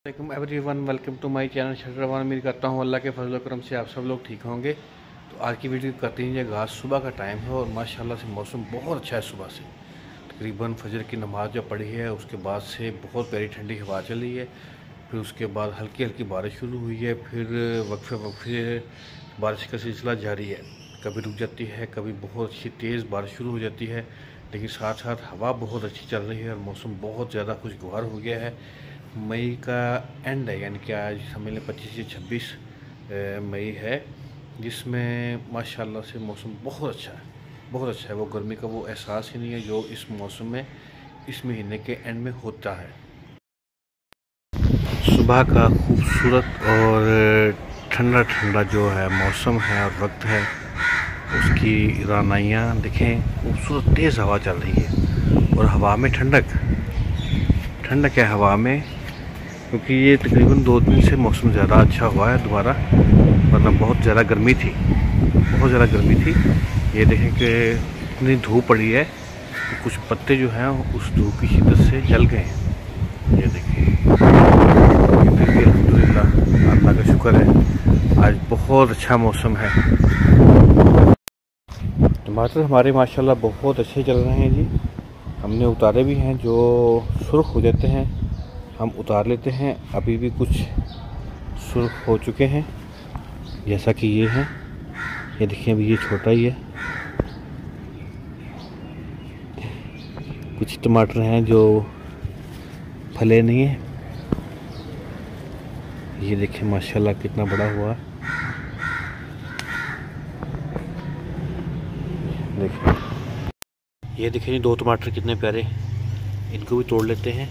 Everyone, welcome to my channel शटरवान। उम्मीद करता हूँ अल्लाह के फजल करम से आप सब लोग ठीक होंगे। तो आज की वीडियो करते हैं। ये घास सुबह का टाइम है और माशाल्लाह से मौसम बहुत अच्छा है। सुबह से तकरीबन फजर की नमाज जब पढ़ी है उसके बाद से बहुत प्यारी ठंडी हवा चली है। फिर उसके बाद हल्की हल्की बारिश शुरू हुई है। फिर वक्फे बारिश का सिलसिला जारी है। कभी रुक जाती है, कभी बहुत अच्छी तेज़ बारिश शुरू हो जाती है, लेकिन साथ साथ हवा बहुत अच्छी चल रही है और मौसम बहुत ज़्यादा खुशगवार हो गया है। मई का एंड है, यानी कि आज समझ लें 25 से 26 मई है, जिसमें माशाल्लाह से मौसम बहुत अच्छा है, बहुत अच्छा है। वो गर्मी का वो एहसास ही नहीं है जो इस मौसम में इस महीने के एंड में होता है। सुबह का खूबसूरत और ठंडा ठंडा जो है मौसम है और वक्त है, उसकी रानाइयाँ देखें, खूबसूरत तेज़ हवा चल रही है और हवा में ठंडक है हवा में, क्योंकि ये तकरीबन 2 दिन से मौसम ज़्यादा अच्छा हुआ है दोबारा, वरना बहुत ज़्यादा गर्मी थी, बहुत ज़्यादा गर्मी थी। ये देखें कि इतनी धूप पड़ी है तो कुछ पत्ते जो हैं उस धूप की शिद्दत से जल गए हैं। ये देखिए, फिर भी अल्हम्दुलिल्लाह, अल्लाह का शुक्र है, आज बहुत अच्छा मौसम है। टमाटर हमारे माशाल्लाह बहुत अच्छे चल रहे हैं जी। हमने उतारे भी हैं, जो सुर्ख हो जाते हैं हम उतार लेते हैं। अभी भी कुछ सुर्ख हो चुके हैं, जैसा कि ये हैं। ये देखिए, अभी ये छोटा ही है। कुछ टमाटर हैं जो फले नहीं हैं। ये देखिए माशाल्लाह कितना बड़ा हुआ। देखिए, ये देखिए 2 टमाटर कितने प्यारे, इनको भी तोड़ लेते हैं।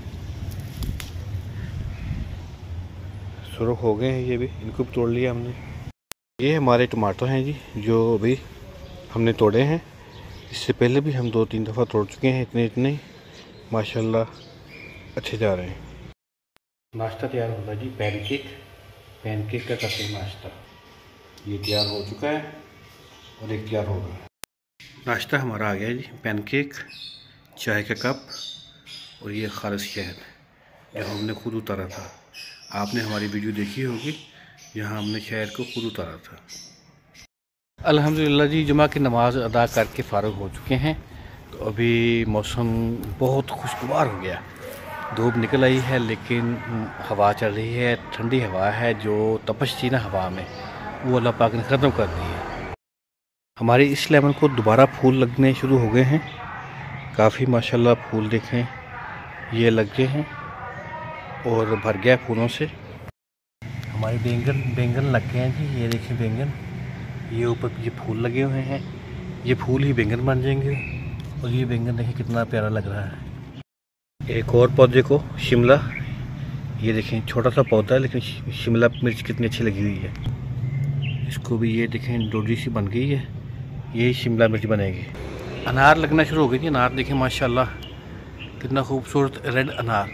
सुर्ख हो गए हैं ये भी, इनको भी तोड़ लिया हमने। ये हमारे टमाटर हैं जी, जो अभी हमने तोड़े हैं। इससे पहले भी हम 2-3 दफ़ा तोड़ चुके हैं। इतने माशाल्लाह अच्छे जा रहे हैं। नाश्ता तैयार होगा जी, पैनकेक का करते हैं नाश्ता। ये तैयार हो चुका है और एक तैयार होगा। नाश्ता हमारा आ गया जी, पैनकेक, चाय का कप और ये खालिस शहद जो हमने खुद उतारा था। आपने हमारी वीडियो देखी होगी, यहाँ हमने शहद को खुद उतारा था। अल्हम्दुलिल्लाह जी, जुमा की नमाज़ अदा करके फ़ारिग हो चुके हैं। तो अभी मौसम बहुत खुशगवार हो गया। धूप निकल आई है लेकिन हवा चल रही है, ठंडी हवा है। जो तपश थी ना हवा में, वो अल्लाह पाक ने ख़त्म कर दी है। हमारी इस लेमन को दोबारा फूल लगने शुरू हो गए हैं। काफ़ी माशाल्लाह फूल देखें, ये लग गए हैं और भर गया फूलों से। हमारे बैंगन लग गए हैं जी। ये देखिए बैंगन, ये ऊपर ये फूल लगे हुए हैं। ये फूल ही बैंगन बन जाएंगे। और ये बैंगन देखिए कितना प्यारा लग रहा है। एक और पौधे को शिमला, ये देखें छोटा सा पौधा है लेकिन शिमला मिर्च कितनी अच्छी लगी हुई है। इसको भी ये देखें डोडी सी बन गई है, यही शिमला मिर्च बनेगी। अनार लगना शुरू हो गई थी। अनार देखें माशाल्लाह कितना खूबसूरत रेड अनार,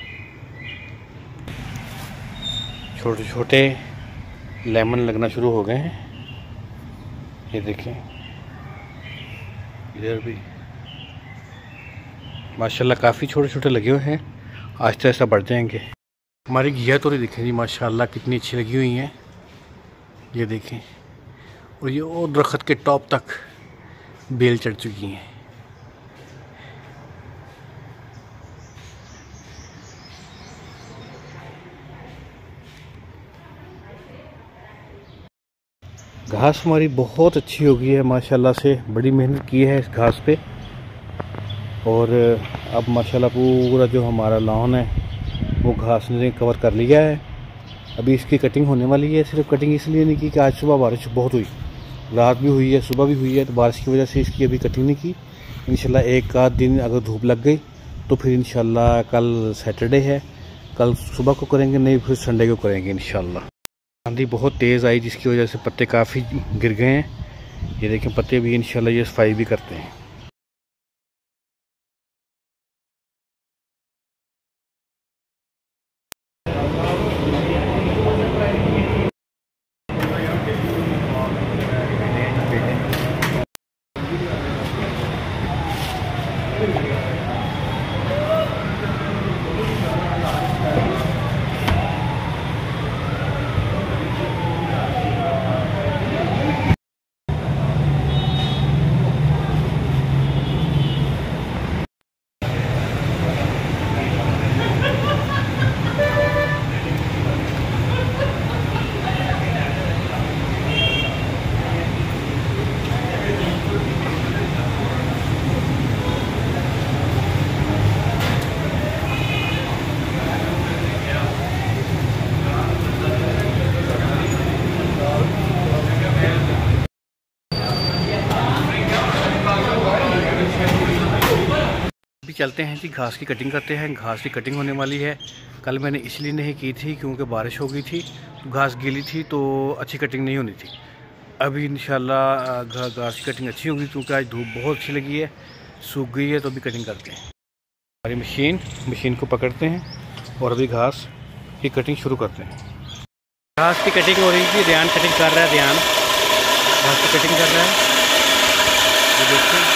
छोटे छोटे लेमन लगना शुरू हो गए हैं। ये देखें, इधर भी माशाल्लाह काफ़ी छोटे छोटे लगे हुए हैं, आहिस्ता आहिस्ता बढ़ जाएंगे। हमारी घिया तोरी देखें जी, माशाल्लाह कितनी अच्छी लगी हुई हैं। ये देखें, और ये और दरख्त के टॉप तक बेल चढ़ चुकी हैं। घास हमारी बहुत अच्छी हो गई है माशाल्लाह से, बड़ी मेहनत की है इस घास पे। और अब माशाल्लाह पूरा जो हमारा लॉन है वो घास ने कवर कर लिया है। अभी इसकी कटिंग होने वाली है। सिर्फ कटिंग इसलिए नहीं की कि आज सुबह बारिश बहुत हुई, रात भी हुई है, सुबह भी हुई है, तो बारिश की वजह से इसकी अभी कटिंग नहीं की। इंशाल्लाह एक आध दिन अगर धूप लग गई तो फिर इंशाल्लाह कल सैटरडे है, कल सुबह को करेंगे, नहीं फिर संडे को करेंगे इंशाल्लाह। आंधी बहुत तेज़ आई जिसकी वजह से पत्ते काफ़ी गिर गए हैं। ये देखें पत्ते भी इंशाल्लाह ये सफाई भी करते हैं। चलते हैं जी, घास की कटिंग करते हैं। घास की कटिंग होने वाली है। कल मैंने इसलिए नहीं की थी क्योंकि बारिश हो गई थी, तो घास गीली थी तो अच्छी कटिंग नहीं होनी थी। अभी इंशाल्लाह घास की कटिंग अच्छी होगी क्योंकि आज धूप बहुत अच्छी लगी है, सूख गई है, तो अभी कटिंग करते हैं। हमारी मशीन को पकड़ते हैं और अभी घास की कटिंग शुरू करते हैं। घास की कटिंग हो रही थी, ध्यान कटिंग कर रहा है, ध्यान घास की कटिंग कर रहा है। ये देखिए,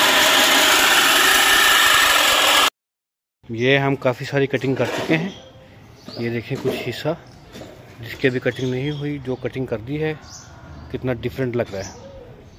ये हम काफ़ी सारी कटिंग कर चुके हैं। ये देखें कुछ हिस्सा जिसके भी कटिंग नहीं हुई, जो कटिंग कर दी है, कितना डिफरेंट लग रहा है।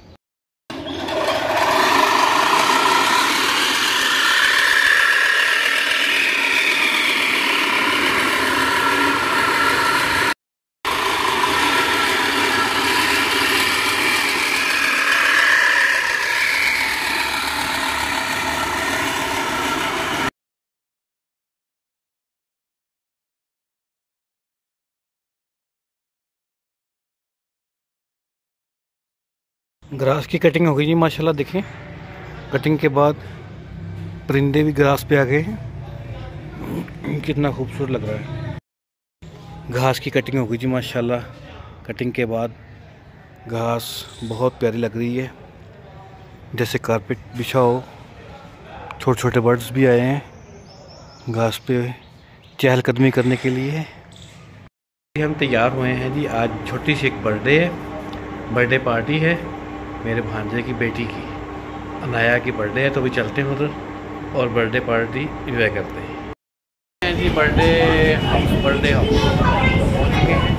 ग्रास की कटिंग हो गई जी माशाल्लाह। देखें, कटिंग के बाद परिंदे भी ग्रास पे आ गए हैं, कितना खूबसूरत लग रहा है। घास की कटिंग हो गई जी माशाल्लाह। कटिंग के बाद घास बहुत प्यारी लग रही है, जैसे कारपेट बिछा हो। छोटे छोटे बर्ड्स भी आए हैं घास पे चहलकदमी करने के लिए। हम तैयार हुए हैं जी, आज छोटी सी एक बर्थडे है, बर्थडे पार्टी है मेरे भांजे की बेटी की, अनाया की बर्थडे है, तो भी चलते हैं उधर और बर्थडे पार्टी एंजॉय करते हैं जी। बर्थडे हाउस पहुँच चुके हैं।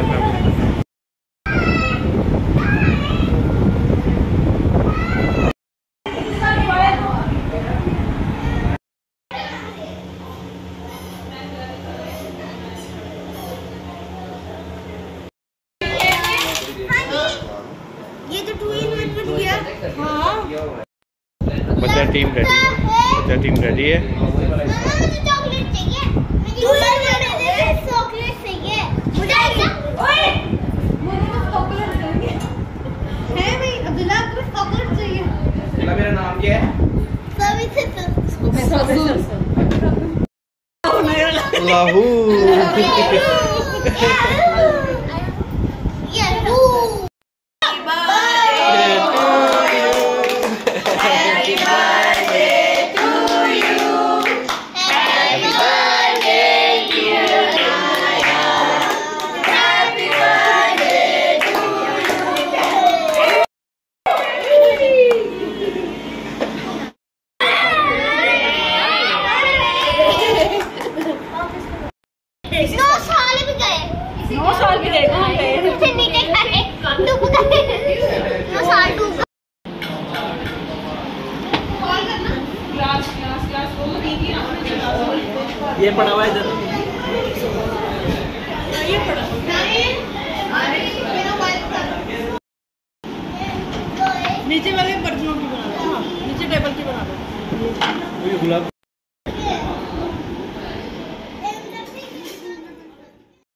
बच्चा टीम रेडी है। चॉकलेट चाहिए, चॉकलेट चाहिए मुझे। ओए मुझे तो चॉकलेट चाहिए है भाई, अब्दुल्ला को चॉकलेट चाहिए। मेरा नाम क्या है? लाहू ये पड़ा हुआ है इधर, ये पड़ा नीचे वाले बर्तनों की बना दो, नीचे टेबल की बना दो। गुलाब